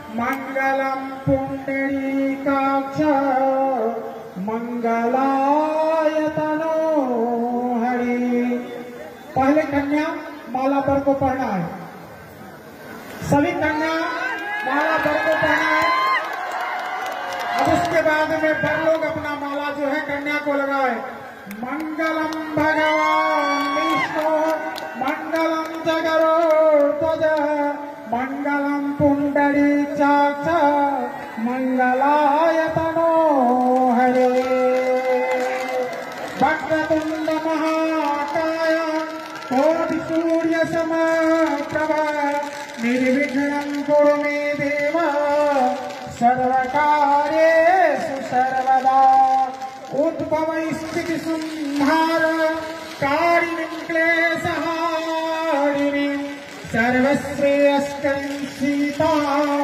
मंगलम पुंडरीकाक्ष मंगलाय तनो हरि। पहले कन्या माला पर को पढ़ना है, सभी कन्या माला पर को पढ़ना है। अब उसके बाद में बर लोग अपना माला जो है कन्या को लगाए। मंगलम भगवान विष्णु मंगलम जगरुध्वज मंगलम पुंडरीकाक्ष मंगलाय तनो हरे। वक्रतुंड महाकाय कोटि सूर्य समप्रभा निर्विघ्नं कुरु मे देव सर्वकार्येषु सर्वदा। उद्भव स्थिति संहार कारिणीं क्लेशहारिणीं सर्वश्रेयस्करीं सीतां